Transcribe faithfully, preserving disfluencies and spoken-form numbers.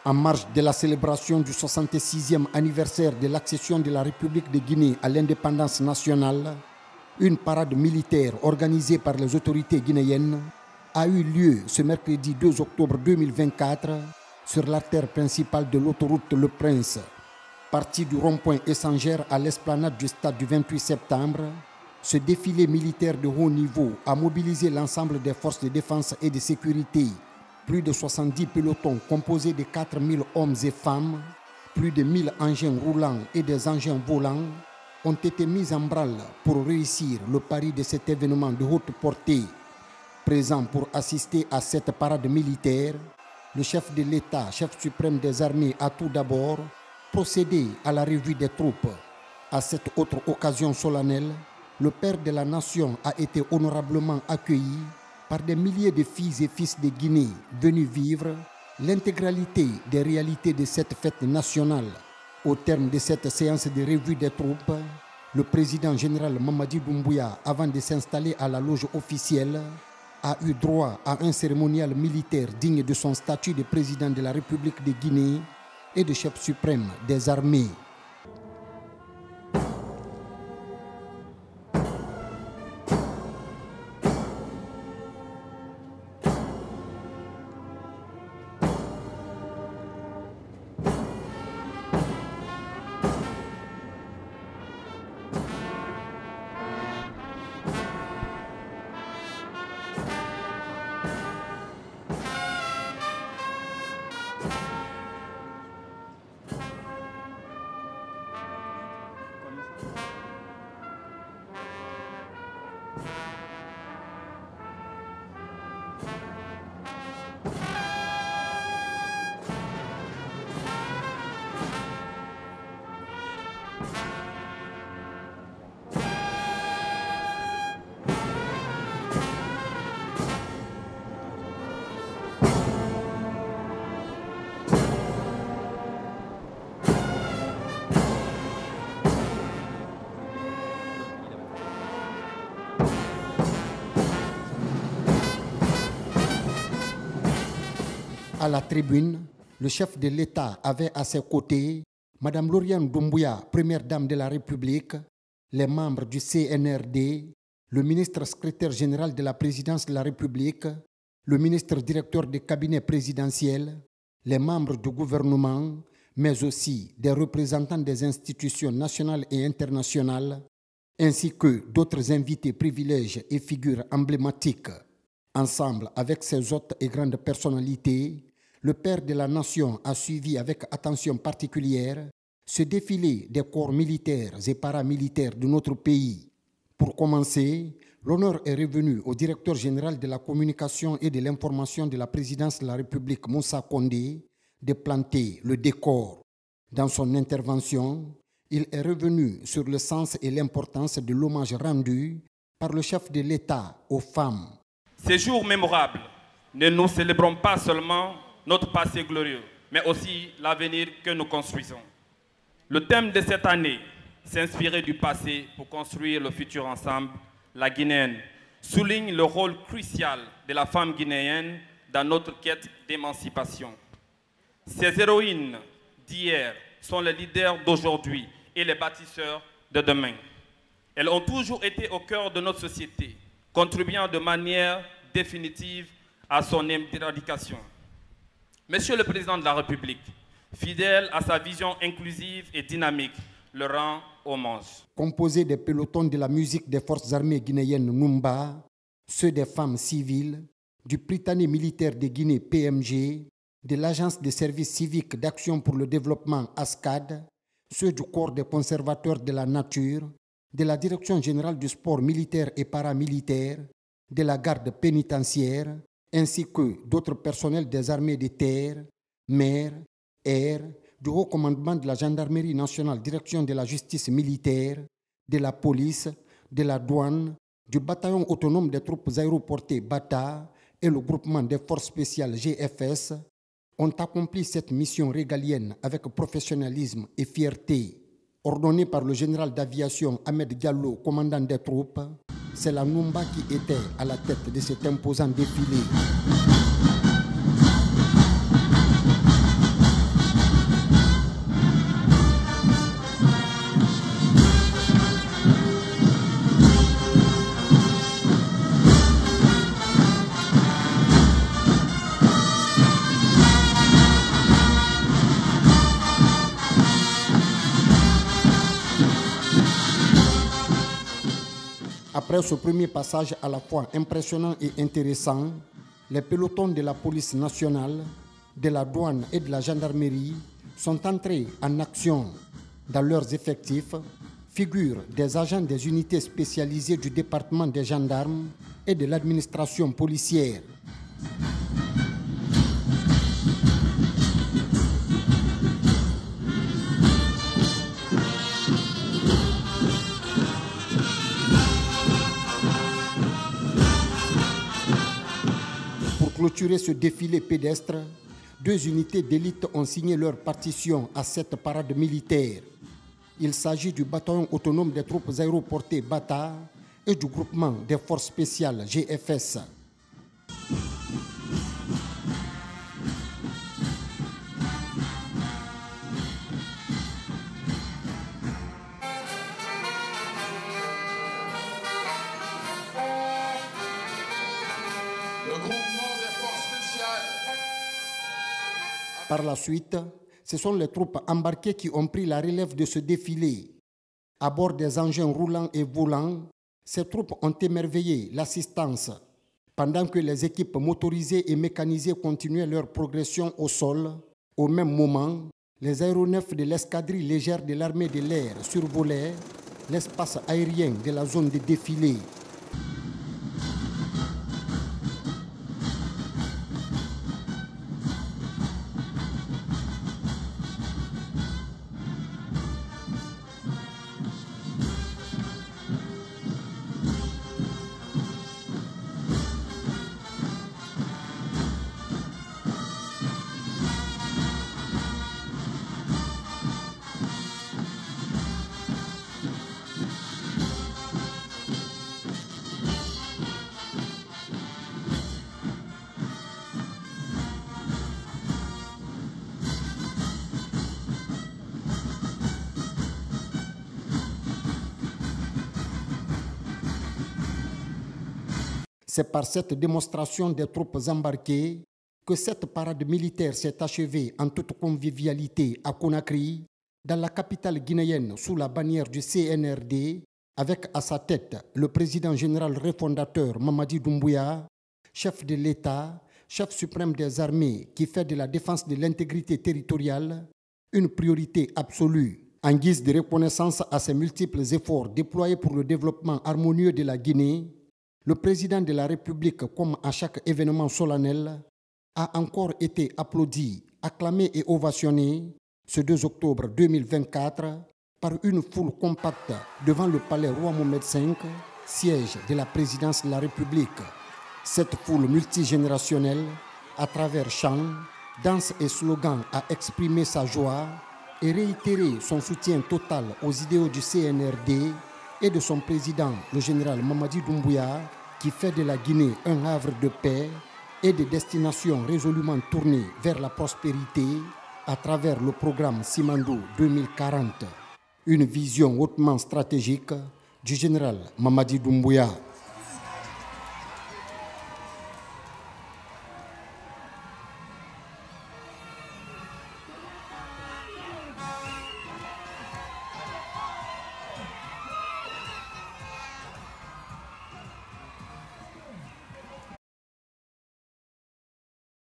En marge de la célébration du soixante-sixième anniversaire de l'accession de la République de Guinée à l'indépendance nationale, une parade militaire organisée par les autorités guinéennes a eu lieu ce mercredi deux octobre deux mille vingt-quatre sur l'artère principale de l'autoroute Le Prince. Parti du rond-point Essangère à l'esplanade du stade du vingt-huit septembre, ce défilé militaire de haut niveau a mobilisé l'ensemble des forces de défense et de sécurité. Plus de soixante-dix pelotons composés de quatre mille hommes et femmes, plus de mille engins roulants et des engins volants ont été mis en branle pour réussir le pari de cet événement de haute portée. Présent pour assister à cette parade militaire, le chef de l'État, chef suprême des armées, a tout d'abord procédé à la revue des troupes. À cette autre occasion solennelle, le père de la nation a été honorablement accueilli par des milliers de filles et fils de Guinée venus vivre l'intégralité des réalités de cette fête nationale. Au terme de cette séance de revue des troupes, le président général Mamadi Doumbouya, avant de s'installer à la loge officielle, a eu droit à un cérémonial militaire digne de son statut de président de la République de Guinée et de chef suprême des armées. À la tribune, le chef de l'État avait à ses côtés Mme Lauriane Doumbouya, première dame de la République, les membres du C N R D, le ministre secrétaire général de la présidence de la République, le ministre directeur du cabinet présidentiel, les membres du gouvernement, mais aussi des représentants des institutions nationales et internationales, ainsi que d'autres invités privilèges et figures emblématiques. Ensemble avec ses hôtes et grandes personnalités, le père de la nation a suivi avec attention particulière ce défilé des corps militaires et paramilitaires de notre pays. Pour commencer, l'honneur est revenu au directeur général de la communication et de l'information de la présidence de la République, Moussa Condé, de planter le décor. Dans son intervention, il est revenu sur le sens et l'importance de l'hommage rendu par le chef de l'État aux femmes. Ces jours mémorables, ne nous célébrons pas seulement notre passé glorieux, mais aussi l'avenir que nous construisons. Le thème de cette année, s'inspirer du passé pour construire le futur ensemble, la Guinéenne, souligne le rôle crucial de la femme guinéenne dans notre quête d'émancipation. Ces héroïnes d'hier sont les leaders d'aujourd'hui et les bâtisseurs de demain. Elles ont toujours été au cœur de notre société, contribuant de manière définitive à son éradication. Monsieur le Président de la République, fidèle à sa vision inclusive et dynamique, le rend hommage. Composé des pelotons de la musique des forces armées guinéennes Numba, ceux des femmes civiles, du Prytanée militaire de Guinée P M G, de l'Agence des services civiques d'action pour le développement A S C A D, ceux du corps des conservateurs de la nature, de la Direction générale du sport militaire et paramilitaire, de la garde pénitentiaire, ainsi que d'autres personnels des armées de terre, mer, air, du haut commandement de la gendarmerie nationale, direction de la justice militaire, de la police, de la douane, du bataillon autonome des troupes aéroportées Bata et le groupement des forces spéciales G F S ont accompli cette mission régalienne avec professionnalisme et fierté. Ordonné par le général d'aviation Ahmed Diallo, commandant des troupes, c'est la Numba qui était à la tête de cet imposant défilé. Après ce premier passage à la fois impressionnant et intéressant, les pelotons de la police nationale, de la douane et de la gendarmerie sont entrés en action. Dans leurs effectifs figurent des agents des unités spécialisées du département des gendarmes et de l'administration policière. Pour clôturer ce défilé pédestre, deux unités d'élite ont signé leur partition à cette parade militaire. Il s'agit du bataillon autonome des troupes aéroportées Bata et du groupement des forces spéciales G F S. Le groupement des forces spéciales. Par la suite, ce sont les troupes embarquées qui ont pris la relève de ce défilé. À bord des engins roulants et volants, ces troupes ont émerveillé l'assistance, pendant que les équipes motorisées et mécanisées continuaient leur progression au sol. Au même moment, les aéronefs de l'escadrille légère de l'armée de l'air survolaient l'espace aérien de la zone de défilé. C'est par cette démonstration des troupes embarquées que cette parade militaire s'est achevée en toute convivialité à Conakry, dans la capitale guinéenne sous la bannière du C N R D, avec à sa tête le président général refondateur Mamadi Doumbouya, chef de l'État, chef suprême des armées qui fait de la défense de l'intégrité territoriale une priorité absolue. En guise de reconnaissance à ses multiples efforts déployés pour le développement harmonieux de la Guinée, le président de la République, comme à chaque événement solennel, a encore été applaudi, acclamé et ovationné ce deux octobre deux mille vingt-quatre par une foule compacte devant le palais Roi Mohamed cinq, siège de la présidence de la République. Cette foule multigénérationnelle, à travers chants, danses et slogans, a exprimé sa joie et réitéré son soutien total aux idéaux du C N R D et de son président, le général Mamadi Doumbouya, qui fait de la Guinée un havre de paix et de destination résolument tournée vers la prospérité à travers le programme Simandou deux mille quarante, une vision hautement stratégique du général Mamadi Doumbouya.